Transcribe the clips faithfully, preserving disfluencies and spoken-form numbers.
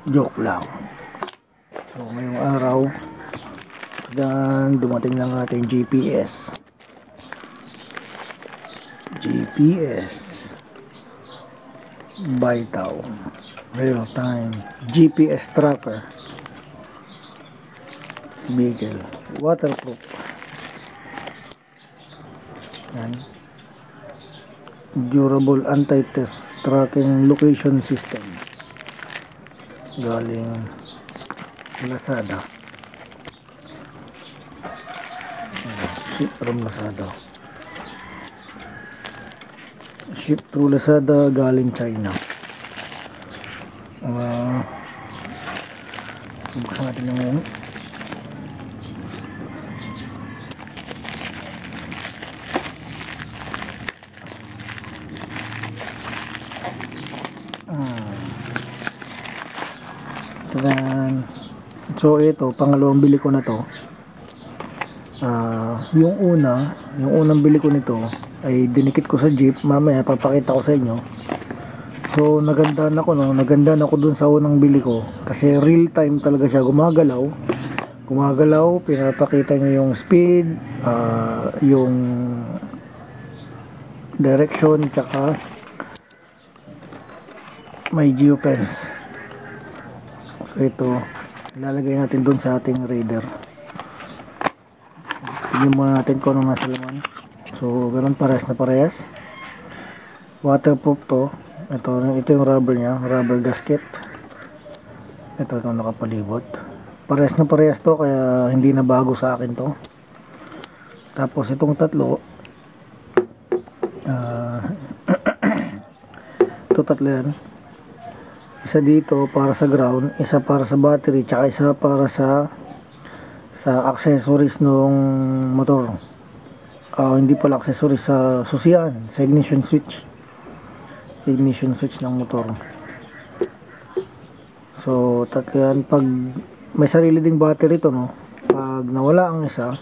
Joke lang. So ngayong araw dan dumating lang ating G P S. G P S Bytown real time G P S tracker vehicle, waterproof. Yan. Durable anti-theft tracking location system galing Lazada. Ship from Lazada. Ship to Lazada galing China. Uh, buksan natin yung ngayon. Then, so ito, pangalawang bili ko na to. Uh, yung una, yung unang bili ko nito ay dinikit ko sa jeep. Mamaya papakita ko sa inyo. So nagandaan ako, no? Nagandaan ako dun sa unang bili ko kasi real time talaga siya, gumagalaw. Gumagalaw, pinapakita niya yung speed, uh, yung direction, tsaka may geofence. Ito, ilalagay natin dun sa ating radar. Tignan muna natin kung ano nasa laman. So, ganun, parehas na parehas. Waterproof to. Ito, ito yung rubber nya, rubber gasket. Ito, ito nakapalibot. Parehas na parehas to, kaya hindi na bago sa akin to. Tapos, itong tatlo, uh, ito tatlo yan. Isa dito para sa ground, isa para sa battery, tsaka isa para sa sa accessories ng motor. Uh, hindi pala accessories, sa susian, sa ignition switch. Ignition switch ng motor. So, tatlo yan. Pag may sarili ding battery to, no? Pag nawala ang isa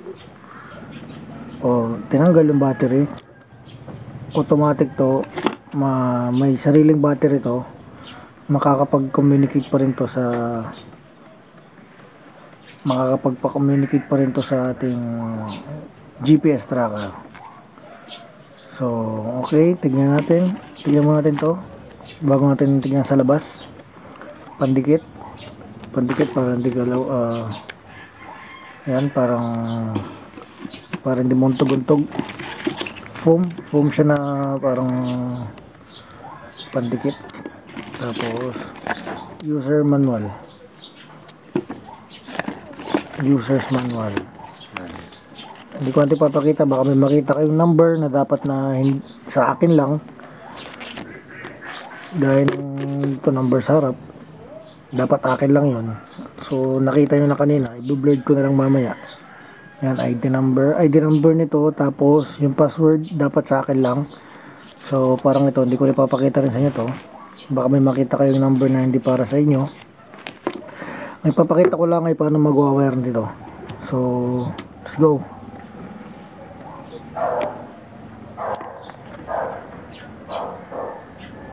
o tinanggal yung battery, automatic to, ma may sariling battery to, makakapag-communicate pa rin to sa makakapag-communicate pa rin to sa ating G P S tracker. So, okay, tignan natin. Tignan mo natin to bago natin tignan sa labas. Pandikit. Pandikit para hindi galaw. Uh, yan, parang parang hindi muntog-untog. Foam. Foam siya na parang pandikit. Tapos user manual, user's manual. Hindi ko natin papakita, baka may makita kayong number na dapat na sa akin lang dahil ito number sa harap, dapat akin lang yon. So nakita nyo na kanina, i-blurred ko na lang mamaya. Yan, I D number, I D number nito. Tapos yung password dapat sa akin lang. So parang ito, hindi ko ipapakita rin sa inyo to, baka may makita kayong number na hindi para sa inyo. May papakita ko lang ay paano mag-wire dito. So let's go.